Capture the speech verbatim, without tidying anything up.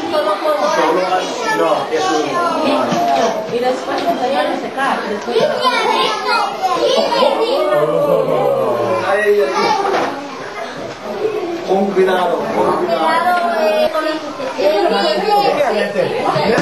Solo con... Solo al... No, es un... Y después cuando ya lo secar, después... Ay, con cuidado, con cuidado. Cuidado, eh, con el...